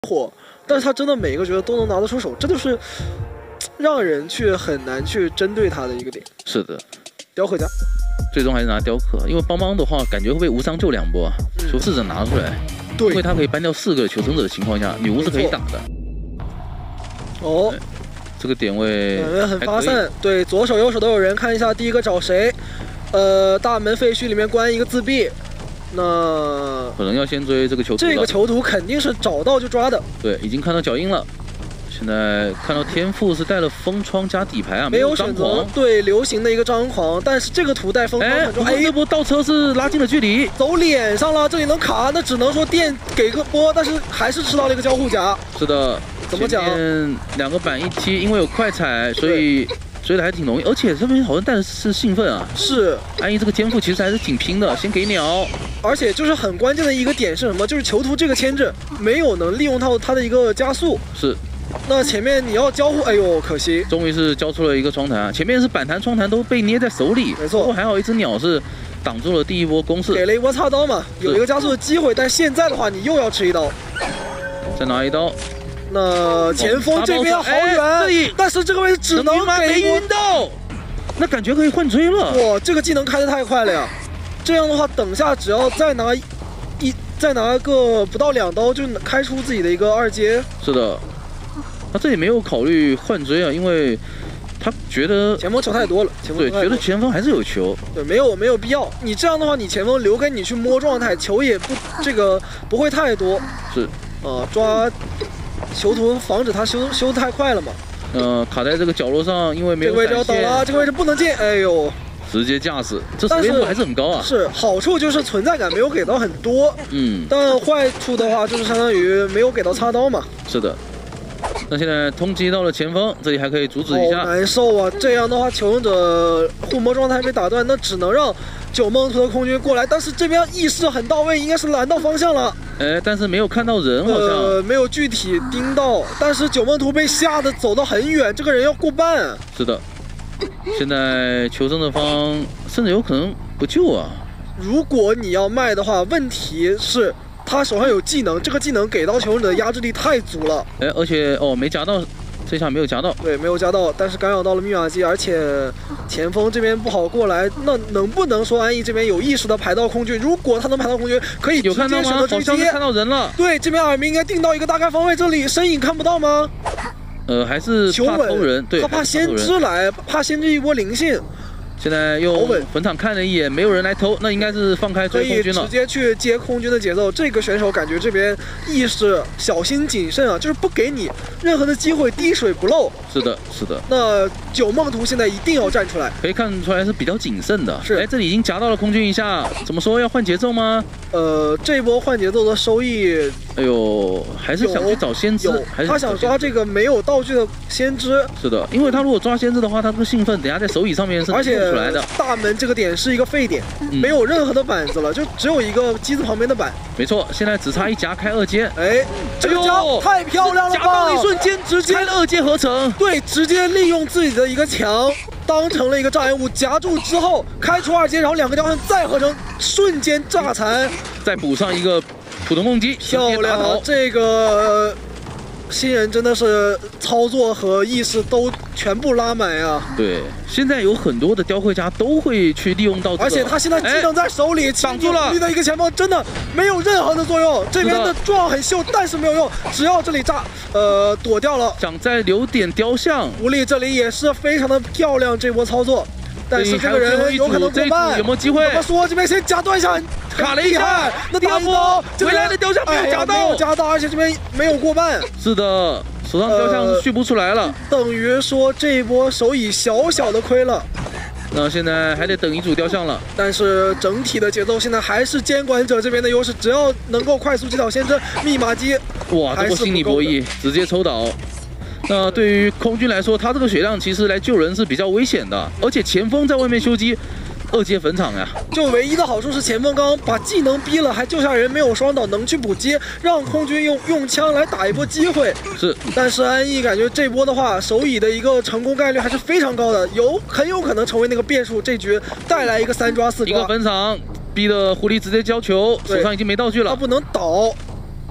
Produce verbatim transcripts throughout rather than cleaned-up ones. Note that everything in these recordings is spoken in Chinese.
火，但是他真的每一个角色都能拿得出手，这就是让人去很难去针对他的一个点。 是的， 雕刻家最终还是拿雕刻，因为邦邦的话感觉会被无伤救两波啊，求试者拿出来， 对， 因为他可以搬掉四个求生者的情况下，女巫是可以打的。 哦， 这个点位两人很发散，对，左手右手都有人，看一下第一个找谁。呃，大门废墟里面关一个自闭，那可能要先追这个囚徒。 这个囚徒肯定是找到就抓的。 对，已经看到脚印了。现在看到天赋是带了风窗加底牌啊， 没有选择对流行的一个张狂，但是这个图带风窗很重。 哎，这波倒车是拉近了距离， 走脸上了，这里能卡，那只能说电给个波，但是还是吃到了一个交互夹。 是的， 怎么讲？ 两个板一踢，因为有快踩，所以追的还挺容易，而且这边好像带的是兴奋啊。 是， 安逸这个天赋其实还是挺拼的，先给鸟。 而且就是很关键的一个点是什么？就是囚徒这个牵制没有能利用到他的一个加速。 是。 那前面你要交互，哎呦，可惜， 终于是交出了一个窗弹，前面是板弹、窗弹都被捏在手里， 没错。 不过还好一只鸟是挡住了第一波攻势， 给了一波插刀嘛，有一个加速的机会。但现在的话，你又要吃一刀， 再拿一刀。 那前锋这边好远，哎、但是这个位置只能给没晕到，那感觉可以换追了。 哇，这个技能开得太快了呀！这样的话，等下只要再拿一再拿个不到两刀，就开出自己的一个二阶。 是的。他这里没有考虑换追啊，因为他觉得前锋球太多了，前锋对，觉得前锋还是有球， 对，没有没有必要。你这样的话，你前锋留给你去摸状态，球也不这个不会太多。 是， 啊，抓囚徒防止他修修太快了嘛。 呃，卡在这个角落上，因为没有。 这个位置要倒了，这个位置不能进，哎呦。 直接驾驶，这实力度还是很高啊。 是，好处就是存在感没有给到很多， 嗯， 但坏处的话就是相当于没有给到插刀嘛。 是的。那现在通缉到了前锋，这里还可以阻止一下。 好难受啊！这样的话，求生者互摸状态被打断，那只能让九梦图的空军过来。但是这边意识很到位，应该是拦到方向了。 哎，但是没有看到人，好像呃没有具体盯到。但是九梦图被吓得走到很远，这个人要过半。 是的，现在求生的方甚至有可能不救啊。 如果你要卖的话，问题是。他手上有技能，这个技能给到求生者的压制力太足了。 哎，而且哦，没夹到，这下没有夹到。 对，没有夹到，但是干扰到了密码机，而且前锋这边不好过来。那能不能说安逸这边有意识的排到空军？如果他能排到空军，可以直接选择追击。 看到人了。 对，这边耳鸣应该定到一个大概方位，这里身影看不到吗？ 呃，还是怕偷人，对， 他怕先知来，怕先知一波灵性。 现在用本场看了一眼，没有人来偷，那应该是放开追空军了。 可以直接去接空军的节奏。这个选手感觉这边意识小心谨慎啊，就是不给你任何的机会，滴水不漏。 是的，是的。 那九梦图现在一定要站出来， 可以看出来是比较谨慎的。 是， 哎，这里已经夹到了空军一下，怎么说要换节奏吗？ 呃，这波换节奏的收益， 哎呦，还是想去找先知，还是他想抓这个没有道具的先知。 是的，因为他如果抓先知的话，他这个兴奋，等下在手椅上面是而且出来的。 大门这个点是一个废点，嗯、没有任何的板子了，就只有一个机子旁边的板。 没错，现在只差一夹开二阶。 哎，这个夹太漂亮了吧！ 夹到一瞬间，直接二阶合成。 对，直接利用自己的一个墙当成了一个障碍物，夹住之后开出二阶，然后两个雕像再合成，瞬间炸残， 再补上一个普通攻击， 漂亮啊！这个。新人真的是操作和意识都全部拉满呀！ 对，现在有很多的雕刻家都会去利用到、这个， 而且他现在技能在手里， 挡住了。 的一个前锋真的没有任何的作用。这边的撞很秀，但是没有用，只要这里炸，呃，躲掉了。 想再留点雕像， 无力这里也是非常的漂亮，这波操作。但是这个人有可能过半， 有没有机会？ 他说这边先夹断一下， 卡了一下， 那第二波回来的雕像没有夹到， 没有夹到，而且这边没有过半。 是的，手上雕像是续不出来了， 等于说这一波手椅小小的亏了。 那现在还得等一组雕像了， 但是整体的节奏现在还是监管者这边的优势，只要能够快速击倒先知，密码机哇，这波心理博弈直接抽倒。那对于空军来说，他这个血量其实来救人是比较危险的，而且前锋在外面修机，二阶坟场呀。 就唯一的好处是前锋刚刚把技能逼了，还救下人，没有双倒能去补接，让空军用用枪来打一波机会。 是， 但是安逸感觉这波的话，手椅的一个成功概率还是非常高的，有很有可能成为那个变数。这局带来一个三抓四抓， 一个坟场逼的狐狸直接交球，手上已经没道具了， 他不能倒。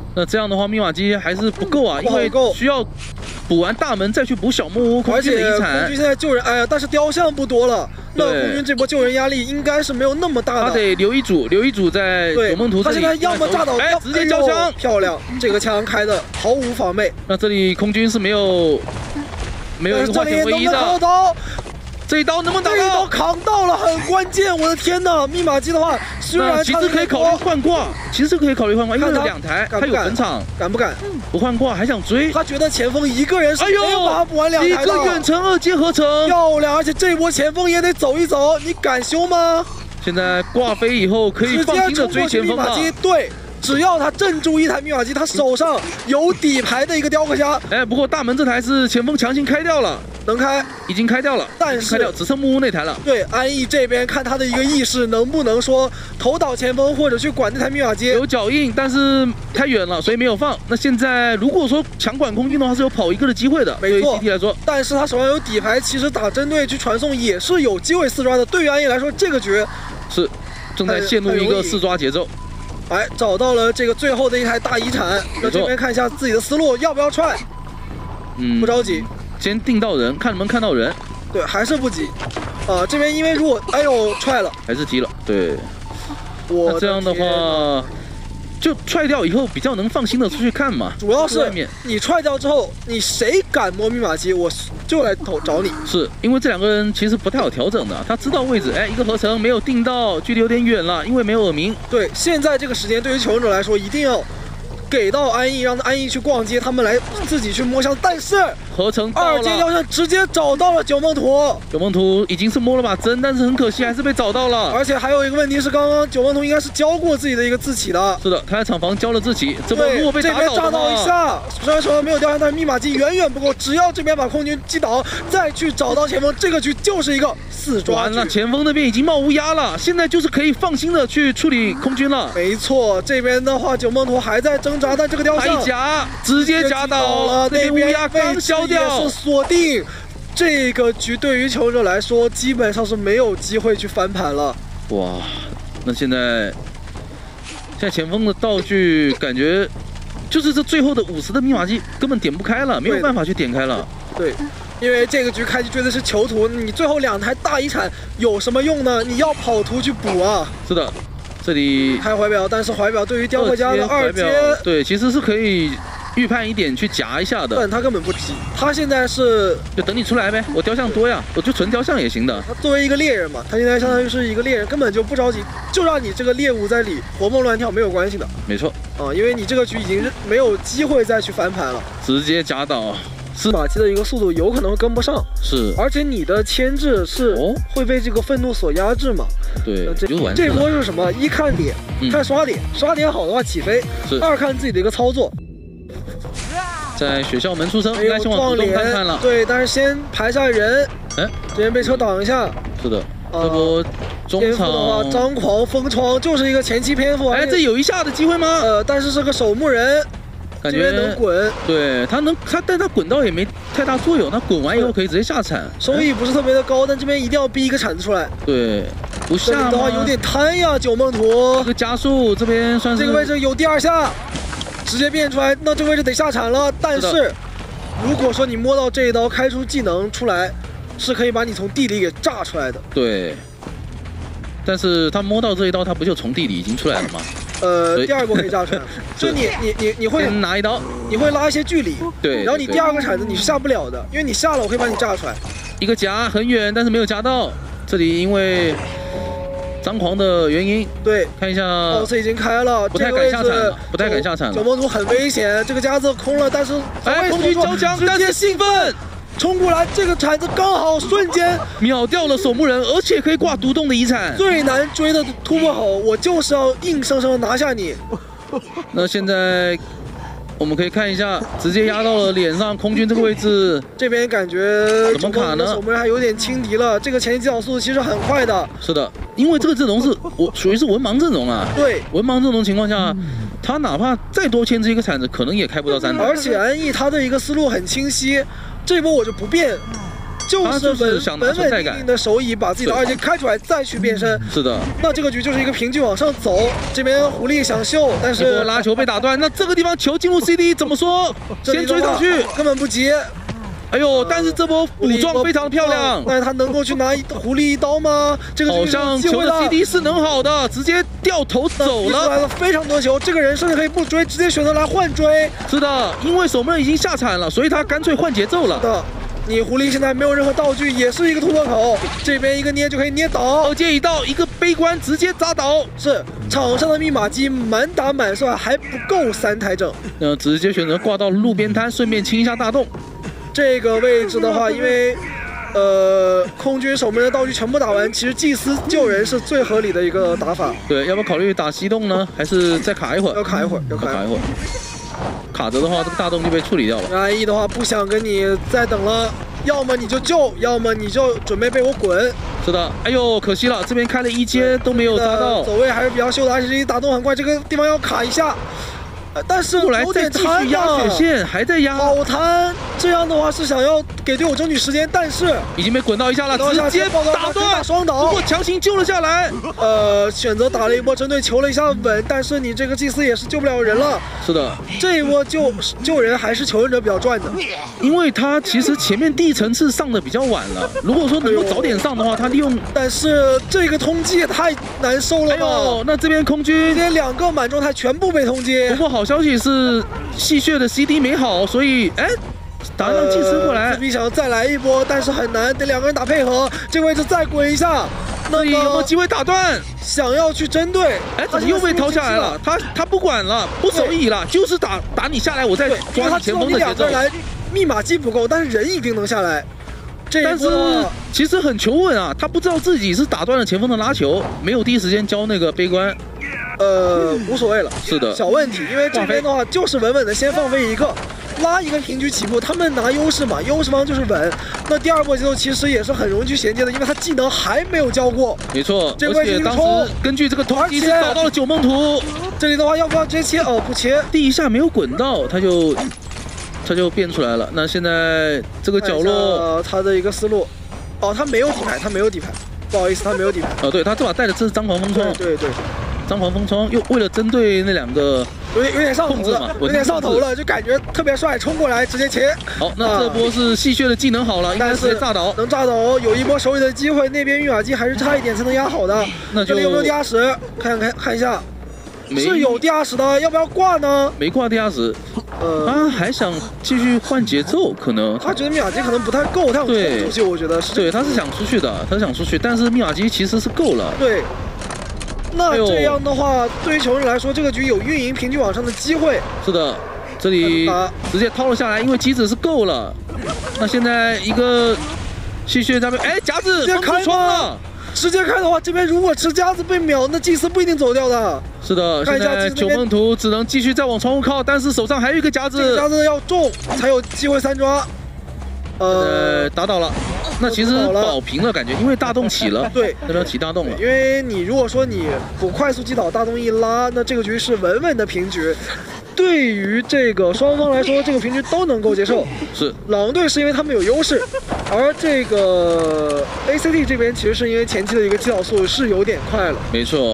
那这样的话，密码机还是不够啊，因为需要补完大门再去补小木屋空军的遗产。 空军现在救人，哎呀，但是雕像不多了，那空军这波救人压力应该是没有那么大的。 他得留一组，留一组在九梦图这里。 他现在要么炸倒， 哎，直接交枪， 漂亮，这个枪开的毫无防备。 那这里空军是没有没有一个化险为夷的。这一刀能不能打到？ 这一刀扛到了，很关键！我的天哪，密码机的话，虽然其实可以考虑换挂，其实可以考虑换挂，因为有两台，他有本场， 敢不敢？ 不换挂还想追？ 他觉得前锋一个人是没有把他补完两台的。 一个远程二阶合成， 漂亮！而且这波前锋也得走一走，你敢修吗？ 现在挂飞以后可以放心的追前锋了。 对。只要他镇住一台密码机，他手上有底牌的一个雕刻侠。 哎，不过大门这台是前锋强行开掉了， 能开， 已经开掉了， 但是开掉只剩木屋那台了。 对，安逸这边看他的一个意识能不能说投倒前锋，或者去管那台密码机。 有脚印，但是太远了，所以没有放。那现在如果说强管空军的话，是有跑一个的机会的。 没错， 对于 C T 来说， 但是他手上有底牌，其实打针对去传送也是有机会四抓的。对于安逸来说，这个局是正在陷入一个四抓节奏。 哎，找到了这个最后的一台大遗产。那这边看一下自己的思路，要不要踹？ 嗯， 不着急， 先定到人，看能不能看到人。 对，还是不急。啊，这边因为如果哎呦踹了， 还是踢了。对， 我那这样的话，就踹掉以后比较能放心的出去看嘛。 主要是你踹掉之后，你谁敢摸密码机，我就来投找你。 是因为这两个人其实不太好调整的，他知道位置，哎，一个合成没有定到，距离有点远了，因为没有耳鸣。 对，现在这个时间对于求生者来说，一定要给到安逸，让安逸去逛街，他们来自己去摸箱。但是合成二阶雕像直接找到了九梦图， 九梦图已经是摸了把针，但是很可惜还是被找到了。 而且还有一个问题是，刚刚九梦图应该是交过自己的一个自起的。 是的，他在厂房交了自己。这波如果被打倒的话， 这边炸到一下，虽然手上没有雕像，但是密码机远远不够。只要这边把空军击倒，再去找到前锋，这个局就是一个四抓局。 完了，前锋那边已经冒乌鸦了，现在就是可以放心的去处理空军了。 没错，这边的话九梦图还在挣扎，但这个雕像夹直接夹倒了，那边乌鸦刚消掉， 也是锁定。这个局对于求生者来说，基本上是没有机会去翻盘了。 哇，那现在现在前锋的道具感觉就是这最后的五十的密码机根本点不开了，没有办法去点开了。 对，因为这个局开局追的是囚徒，你最后两台大遗产有什么用呢？你要跑图去补啊。 是的。这里开怀表，但是怀表对于雕刻家的二阶， 对，其实是可以预判一点去夹一下的， 但他根本不急，他现在是就等你出来呗，我雕像多呀，我就纯雕像也行的。 他作为一个猎人嘛，他现在相当于是一个猎人，根本就不着急，就让你这个猎物在里活蹦乱跳没有关系的。 没错， 啊，因为你这个局已经没有机会再去翻盘了， 直接夹倒。 是马机的一个速度有可能会跟不上， 是， 而且你的牵制是会被这个愤怒所压制嘛？ 对， 这这波是什么？一看脸，嗯、看刷点，刷点好的话起飞；二看自己的一个操作。 在学校门出生，应该先往主动看看了。 对，但是先排下人，哎，这边被车挡一下。 是的，这波中场的话，张狂封窗就是一个前期篇幅。 哎，这有一下的机会吗？ 呃，但是是个守墓人。 感觉能滚， 对他能他，但他滚到也没太大作用。他滚完以后可以直接下铲， 收益不是特别的高，但这边一定要逼一个铲子出来。 对，不下的话有点贪呀，九梦图。 这个加速这边算是这个位置有第二下，直接变出来，那这个位置得下铲了。但是如果说你摸到这一刀开出技能出来，是可以把你从地里给炸出来的。 对，但是他摸到这一刀，他不就从地里已经出来了吗？ 呃，第二波可以炸出来，就你你你你会拿一刀， 你会拉一些距离， 对， 然后你第二个铲子你是下不了的，因为你下了我可以把你炸出来。 一个夹很远，但是没有夹到，这里因为张狂的原因， 对， 看一下 ，boss 已经开了， 不太敢下铲了，不太敢下铲了。 九梦图很危险，这个夹子空了，但是哎，空军交枪， 直接兴奋。冲过来，这个铲子刚好瞬间秒掉了守墓人，而且可以挂独栋的遗产。 最难追的突破口，我就是要硬生生拿下你。 那现在我们可以看一下，直接压到了脸上，空军这个位置， 这边感觉怎么卡呢？ 守墓人还有点轻敌了，这个前期击倒速度其实很快的。 是的，因为这个阵容是我属于是文盲阵容啊。 对， 文盲这种情况下。他哪怕再多牵制一个铲子，可能也开不到三台。 而且安逸他的一个思路很清晰，这波我就不变就是稳想稳稳定定的手椅把自己的二阶开出来，再去变身。 是的， 那这个局就是一个平局往上走。这边狐狸想秀，但是拉球被打断。那这个地方球进入 C D 怎么说？先追上去， 根本不急。 哎呦，但是这波补撞非常漂亮。 但是他能够去拿狐狸一刀吗？这个好像球的 C D 是能好的，直接掉头走了。 来了非常多球，这个人甚至可以不追，直接选择来换追。 是的，因为守门人已经下铲了，所以他干脆换节奏了。 是的。你狐狸现在没有任何道具，也是一个突破口，这边一个捏就可以捏倒。 二阶一到，一个悲观直接砸倒。 是场上的密码机满打满算还不够三台整， 呃，直接选择挂到路边摊，顺便清一下大洞。 这个位置的话，因为呃空军守门的道具全部打完，其实祭司救人是最合理的一个打法。 对，要不要考虑打西洞呢？还是再卡一会儿？ 要卡一会儿，要卡一会儿。 卡着的话，这个大洞就被处理掉了。 安逸的话不想跟你再等了，要么你就救，要么你就准备被我滚。 是的，哎呦，可惜了，这边开了一阶都没有砸到。 走位还是比较秀的，而且这打洞很快，这个地方要卡一下。呃，但是后来再继续压血线，还在压。 好贪，这样的话是想要给队友争取时间，但是已经被滚到一下了，直接打断双倒， 不过强行救了下来。 呃，选择打了一波针对，求了一下稳，但是你这个祭司也是救不了人了。 是的， 这一波救救人还是求生者比较赚的， 因为他其实前面地层次上的比较晚了，如果说能够早点上的话，他利用。 但是这个通缉也太难受了吧？ 哎呦，那这边空军今天两个满状态全部被通缉。 不过好消息是。戏谑的 C D 没好，所以哎，打让祭司过来。 自闭想要再来一波，但是很难，得两个人打配合。这个位置再滚一下， 那有没有机会打断？ 想要去针对， 哎，怎么又被掏下来了？他他不管了，不守椅了，就是打打你下来，我再抓你前锋的节奏。 来，密码机不够，但是人一定能下来。 但是其实很求稳啊，他不知道自己是打断了前锋的拉球，没有第一时间交那个悲观。 呃，无所谓了， 是的， 小问题，因为这边的话就是稳稳的先放飞一个，拉一个平局起步，他们拿优势嘛，优势方就是稳。那第二波节奏其实也是很容易去衔接的，因为他技能还没有交过。 没错， 这个位置一个冲，根据这个通缉是找到了九梦图。 这里的话要不要直接切？哦，不切， 第一下没有滚到，他就他就变出来了。那现在这个角落， 他的一个思路，哦，他没有底牌，他没有底牌，不好意思，他没有底牌。 哦，对他这把带的这是张狂风窗。 对对。 张狂风窗又为了针对那两个， 有点有点上头了，有点上头了，就感觉特别帅，冲过来直接切。 好，那这波是戏谑的技能好了，应该直接炸倒， 能炸倒，有一波手里的机会。那边密码机还是差一点才能压好的。 那就这里有没有地下室？看看看一下，是有地下室的，要不要挂呢？ 没挂地下室，呃，他还想继续换节奏，可能他觉得密码机可能不太够，他想冲出去，我觉得是。 对，他是想出去的，他是想出去，但是密码机其实是够了。 对。那这样的话，对于球人来说，这个局有运营平局往上的机会。 是的，这里直接掏了下来，因为机子是够了。那现在一个戏谑他们，哎，夹子直接开了，直接开的话，这边如果吃夹子被秒，那祭司不一定走掉的。 是的，现在九梦图只能继续再往窗户靠，但是手上还有一个夹子， 这个夹子要中才有机会三抓。 呃，打倒了。那其实保平了，感觉因为大洞起了， 对， 那边起大洞了。 因为你如果说你不快速击倒，大洞一拉，那这个局是稳稳的平局。对于这个双方来说，这个平局都能够接受。 是狼队是因为他们有优势，而这个 A C T 这边其实是因为前期的一个击倒速度是有点快了。 没错。